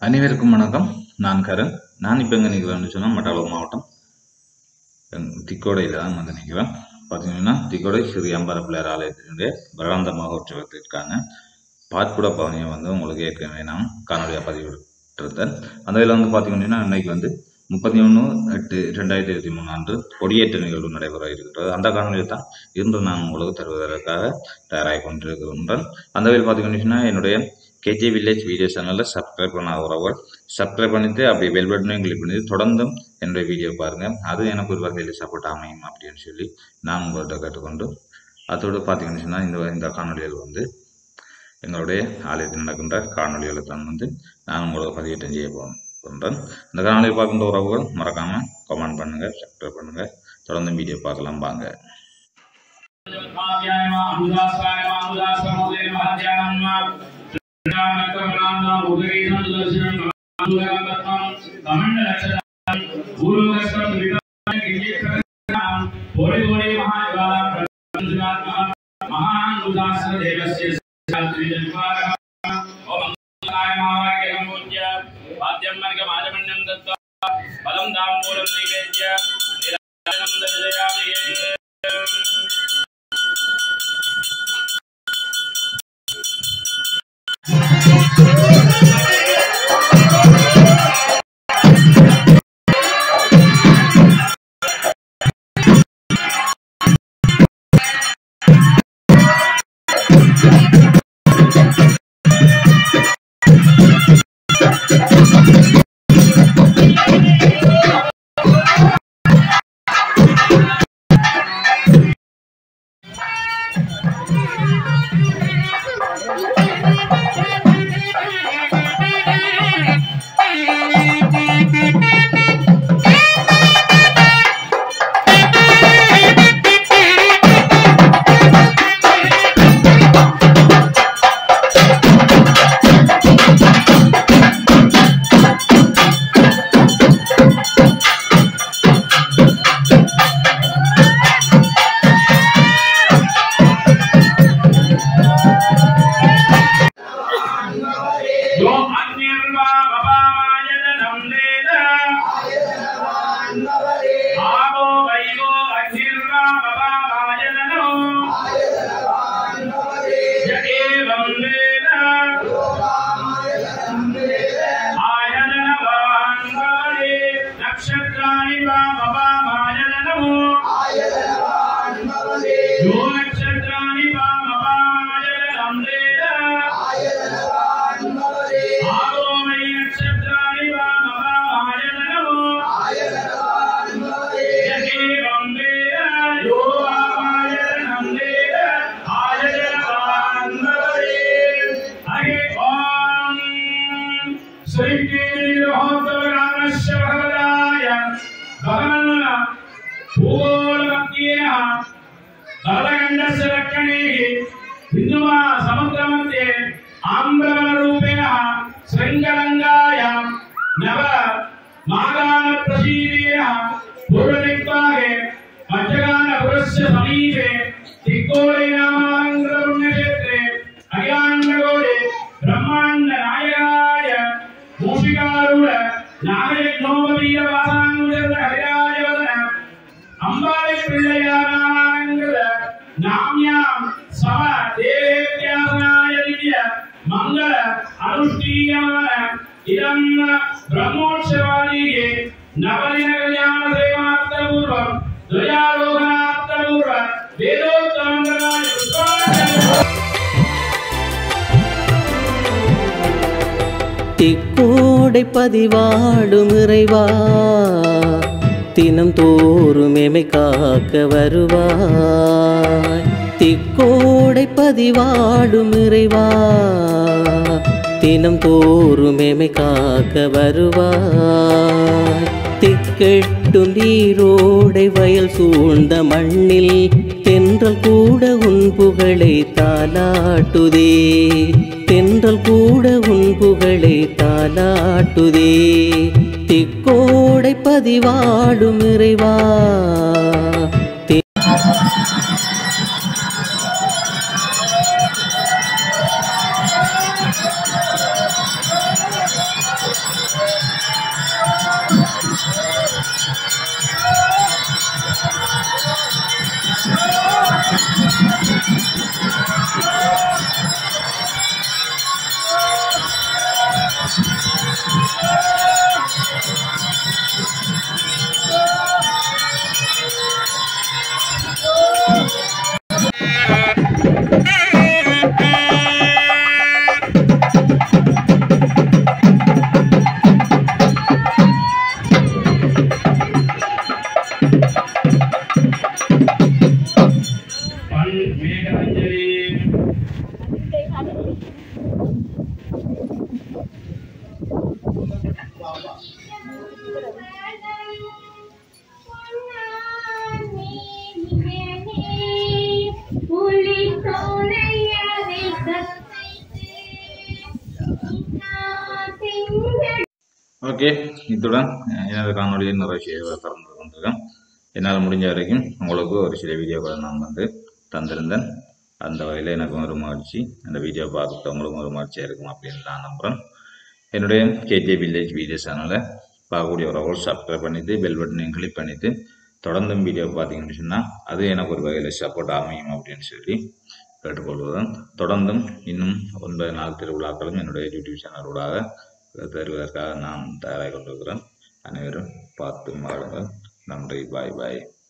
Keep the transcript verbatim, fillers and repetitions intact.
அனைவருக்கும் வணக்கம். நான் கரண். நான் இப்போ எங்கே நிற்கிறேன்னு சொன்னால் மட்டாளம் மாவட்டம் திக்கோடையில் தான் வந்து நிற்கிறேன். பார்த்தீங்கன்னா திக்கோடை ஸ்ரீ அmparai பிள்ளையார் ஆலயத்தினுடைய வருடாந்த மகோற்சவத்திற்கான பாற்புட பவனியை வந்து உங்களுக்கு ஏற்கனவே நான் காணொலியாக பதிவிட்டிருந்தேன். அந்த இதில் வந்து பார்த்தீங்கன்னா இன்னைக்கு வந்து முப்பத்தி ஒன்று எட்டு ரெண்டாயிரத்தி இருபத்தி மூணு அன்று கொடியேற்ற நிகழ்வு நடைபெற இருக்கிறது. அந்த காணொலியை தான் இன்று நான் உங்களுக்கு தருவதற்காக தயாராகி கொண்டிருக்கின்றேன். அந்த வகையில் பார்த்தீங்கன்னா என்னுடைய கேஜே வில்லேஜ் வீடியோ சேனலில் சப்ஸ்கிரைப் பண்ண உறவுகள் சப்ஸ்கிரைப் பண்ணிவிட்டு அப்படி பெல் பட்டனையும் கிளிக் பண்ணிட்டு தொடர்ந்தும் என்னுடைய வீடியோ பாருங்கள். அது எனக்கு ஒரு வகையில் சப்போர்ட் அமையும் அப்படின்னு சொல்லி நான் உங்கள்கிட்ட கேட்டுக்கொண்டு அதோடு பார்த்தீங்கன்னா இந்த இந்த காணொலிகள் வந்து எங்களுடைய ஆலயத்தில் நடக்கின்ற காணொலிகளை தான் வந்து நான் உங்களுக்கு பதிவேற்றம் செய்ய போகிறேன். இந்த காணொலியை பார்க்கின்ற உறவுகள் மறக்காமல் கமெண்ட் பண்ணுங்கள், சப்ஸ்கிரைப் பண்ணுங்கள், தொடர்ந்து வீடியோ பார்க்கலாம் வாங்க. அம்பாரை பிள்ளையார் நாம்யாம் சம தேவேத்யாசனாய திவ்ய மங்கள அனுஷ்டீயமான இதம் பிரம்மோற்சவாதிகே நவதின கல்யாண சேவார்த்த பூர்வம் துவயாரோகணார்த்த பூர்வ வேதோத்தமங்களாய திக்கோடை பதிவாடும் இறைவா தினம் தோறும் எமை காக்க வருவாய். திக்கோடை பதிவாடும் இறைவா தினம் தோறும் எமை காக்க வருவாய். திக்கெட்டும் நீரோடை வயல் சூழ்ந்த மண்ணில் தென்றல் கூட உன் புகழை தாலாட்டுதே. தென்றல் கூட உன் புகழை தாலாட்டுதே. திக்கோடை பதிவாடும் இறைவா ஓகே, இத்துடன் எனது காணொலியை நிறைவு செய்ய திறந்து கொண்டிருக்கேன். என்னால் முடிஞ்ச வரைக்கும் உங்களுக்கு ஒரு சில வீடியோக்களை நான் வந்து தந்திருந்தேன். அந்த வகையில் எனக்கு ஒரு மகிழ்ச்சி. அந்த வீடியோ பார்க்குறவங்களுக்கும் ஒரு மகிழ்ச்சியாக இருக்கும் அப்படின்னு நான் நம்புகிறேன். என்னுடைய கேஜே வில்லேஜ் வீடியோ சேனலை பார்க்கக்கூடிய உறவுகள் சப்ஸ்கிரைப் பண்ணிவிட்டு பெல் பட்டனையும் கிளிக் பண்ணிவிட்டு தொடர்ந்தும் வீடியோ பார்த்தீங்கன்னு சொன்னால் அது எனக்கு ஒரு வகையில் சப்போர்ட் அமையும் அப்படின்னு சொல்லி கேட்டுக்கொள்வதும், தொடர்ந்தும் இன்னும் ஒன்பது நாள் திருவிழாக்களும் என்னுடைய யூடியூப் சேனலூடாக தருவதற்காக நான் தயாராக கொண்டிருக்கிறேன். அனைவரும் பார்த்து மாறுங்கள். நன்றி. பாய் பாய்.